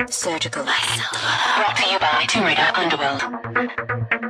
Surgical. Brought to you by Tomb Raider Underworld.